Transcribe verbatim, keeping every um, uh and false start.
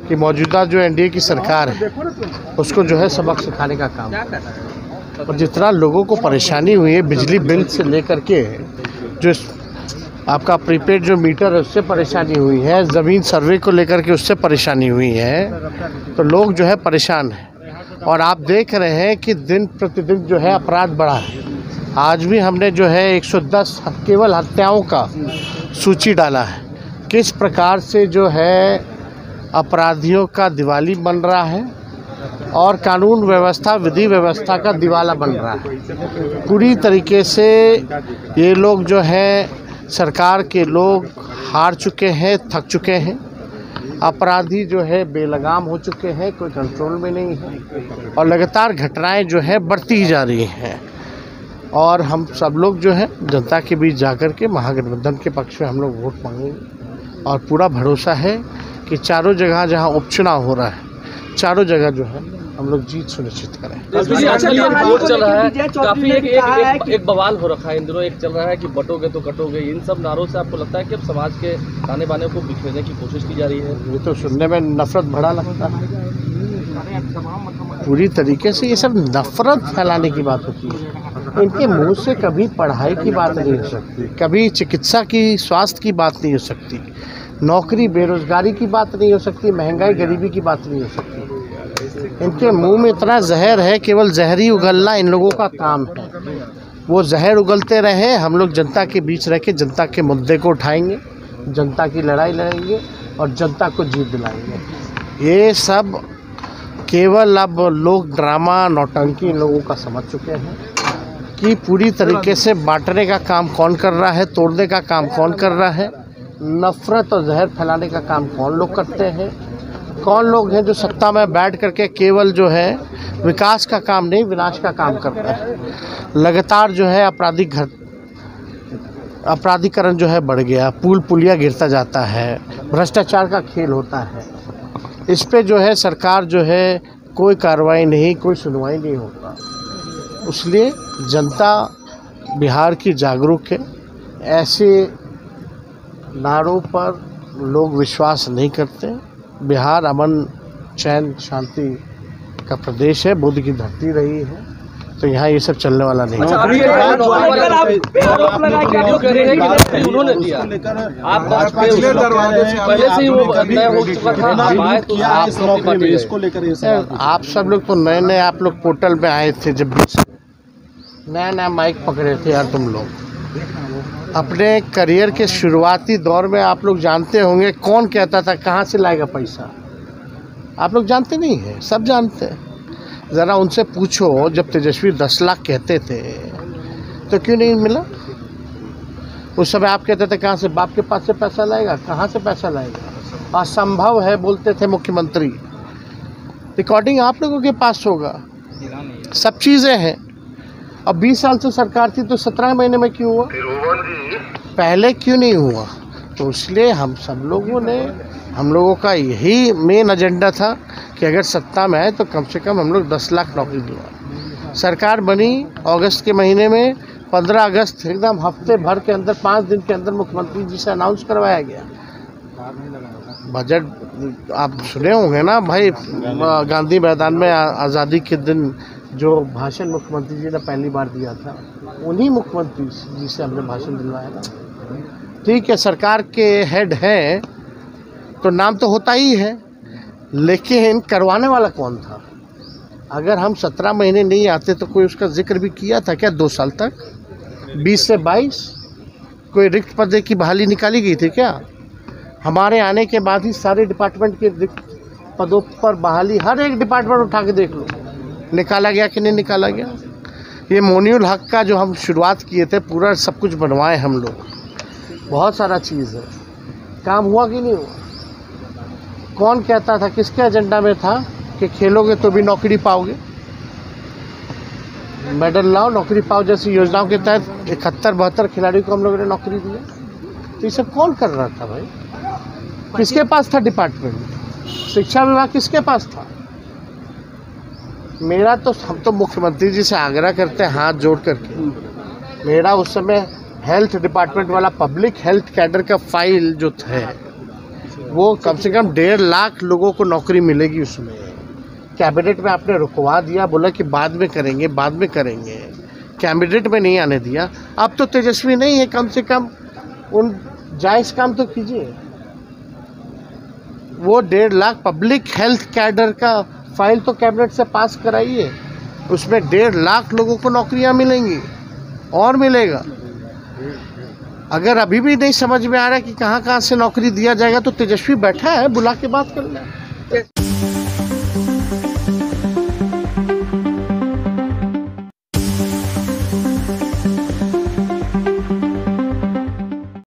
कि मौजूदा जो एनडीए की सरकार है उसको जो है सबक सिखाने का काम है। और जितना लोगों को परेशानी हुई है बिजली बिल से लेकर के, जो आपका प्रीपेड जो मीटर है उससे परेशानी हुई है, ज़मीन सर्वे को लेकर के उससे परेशानी हुई है, तो लोग जो है परेशान हैं। और आप देख रहे हैं कि दिन प्रतिदिन जो है अपराध बढ़ा है। आज भी हमने जो है एक सौ दस केवल हत्याओं का सूची डाला है। किस प्रकार से जो है अपराधियों का दिवाली बन रहा है और कानून व्यवस्था विधि व्यवस्था का दिवाला बन रहा है। पूरी तरीके से ये लोग जो हैं सरकार के लोग हार चुके हैं, थक चुके हैं। अपराधी जो है बेलगाम हो चुके हैं, कोई कंट्रोल में नहीं है और लगातार घटनाएं जो है बढ़ती ही जा रही हैं। और हम सब लोग जो है जनता के बीच जाकर के महागठबंधन के पक्ष में हम लोग वोट मांगेंगे और पूरा भरोसा है कि चारों जगह जहां उपचुनाव हो रहा है, चारों जगह जो है हम लोग जीत सुनिश्चित करें। आजकल ये रिपोर्ट चल रहा है, काफी एक एक, एक, एक बवाल हो रखा है इन दिनों। एक चल रहा है कि बटोगे तो कटोगे। इन सब नारों से आपको लगता है कि अब समाज के ताने बाने को बिखेरने की कोशिश की जा रही है? ये तो सुनने में नफरत भरा लगता है। पूरी तरीके से ये सब नफरत फैलाने की बात होती है। इनके मुंह से कभी पढ़ाई की बात नहीं हो सकती, कभी चिकित्सा की, स्वास्थ्य की बात नहीं हो सकती, नौकरी बेरोजगारी की बात नहीं हो सकती, महंगाई गरीबी की बात नहीं हो सकती। इनके मुंह में इतना जहर है, केवल जहर ही उगलना इन लोगों का काम है। वो जहर उगलते रहे, हम लोग जनता के बीच रह के जनता के मुद्दे को उठाएंगे, जनता की लड़ाई लड़ेंगे और जनता को जीत दिलाएंगे। ये सब केवल अब लोग ड्रामा नौटंकी इन लोगों का समझ चुके हैं कि पूरी तरीके से बांटने का काम कौन कर रहा है, तोड़ने का काम कौन कर रहा है, नफरत और जहर फैलाने का काम कौन लोग करते हैं, कौन लोग हैं जो सत्ता में बैठ करके केवल जो है विकास का काम नहीं विनाश का काम करते हैं। लगातार जो है आपराधिक घर अपराधीकरण जो है बढ़ गया, पुल पुलिया गिरता जाता है, भ्रष्टाचार का खेल होता है। इस पे जो है सरकार जो है कोई कार्रवाई नहीं, कोई सुनवाई नहीं होता। इसलिए जनता बिहार की जागरूक है। ऐसे नारों पर लोग विश्वास नहीं करते। बिहार अमन चैन शांति का प्रदेश है, बुद्ध की धरती रही है, तो यहाँ ये सब चलने वाला नहीं है। आप सब लोग तो नए नए आप लोग पोर्टल में आए थे, जब नया नया माइक पकड़े थे यार। तुम लोग अपने करियर के शुरुआती दौर में आप लोग जानते होंगे कौन कहता था कहाँ से लाएगा पैसा। आप लोग जानते नहीं हैं, सब जानते हैं। ज़रा उनसे पूछो, जब तेजस्वी दस लाख कहते थे तो क्यों नहीं मिला? उस समय आप कहते थे कहाँ से, बाप के पास से पैसा लाएगा, कहाँ से पैसा लाएगा, असंभव है बोलते थे मुख्यमंत्री। रिकॉर्डिंग आप लोगों के पास होगा, सब चीज़ें हैं। अब बीस साल से सरकार थी तो सत्रह महीने में क्यों हुआ, पहले क्यों नहीं हुआ? तो इसलिए हम सब लोगों ने, हम लोगों का यही मेन एजेंडा था कि अगर सत्ता में आए तो कम से कम हम लोग दस लाख नौकरी दिलवाएं। सरकार बनी अगस्त के महीने में, पंद्रह अगस्त एकदम हफ्ते भर के अंदर, पाँच दिन के अंदर मुख्यमंत्री जी से अनाउंस करवाया गया। बजट आप सुने होंगे ना भाई, गांधी मैदान में आज़ादी के दिन जो भाषण मुख्यमंत्री जी ने पहली बार दिया था, उन्हीं मुख्यमंत्री जी से हमने भाषण दिलवाया था। ठीक है, सरकार के हेड हैं तो नाम तो होता ही है, लेकिन करवाने वाला कौन था? अगर हम सत्रह महीने नहीं आते तो कोई उसका जिक्र भी किया था क्या? दो साल तक, बीस से बाईस कोई रिक्त पद की बहाली निकाली गई थी क्या? हमारे आने के बाद ही सारे डिपार्टमेंट के रिक्त पदों पर बहाली, हर एक डिपार्टमेंट उठा के देख लो, निकाला गया कि नहीं निकाला गया? ये मोनियुल हक का जो हम शुरुआत किए थे, पूरा सब कुछ बनवाए हम लोग, बहुत सारा चीज़ है। काम हुआ कि नहीं हुआ? कौन कहता था, किसके एजेंडा में था कि खेलोगे तो भी नौकरी पाओगे, मेडल लाओ नौकरी पाओ जैसी योजनाओं के तहत इकहत्तर बहत्तर खिलाड़ियों को हम लोगों ने नौकरी दिया। तो ये सब कौन कर रहा था भाई? किसके पास था डिपार्टमेंट? शिक्षा विभाग किसके पास था? मेरा तो, हम तो मुख्यमंत्री जी से आग्रह करते हैं हाथ जोड़ करके, मेरा उस समय हेल्थ डिपार्टमेंट वाला पब्लिक हेल्थ कैडर का फाइल जो है वो कम से कम डेढ़ लाख लोगों को नौकरी मिलेगी उसमें। कैबिनेट में आपने रुकवा दिया, बोला कि बाद में करेंगे बाद में करेंगे, कैबिनेट में नहीं आने दिया। अब तो तेजस्वी नहीं है, कम से कम उन जायज़ काम तो कीजिए। वो डेढ़ लाख पब्लिक हेल्थ कैडर का फाइल तो कैबिनेट से पास कराइए, उसमें डेढ़ लाख लोगों को नौकरियां मिलेंगी और मिलेगा। अगर अभी भी नहीं समझ में आ रहा है कि कहाँ कहाँ से नौकरी दिया जाएगा तो तेजस्वी बैठा है, बुला के बात कर लें।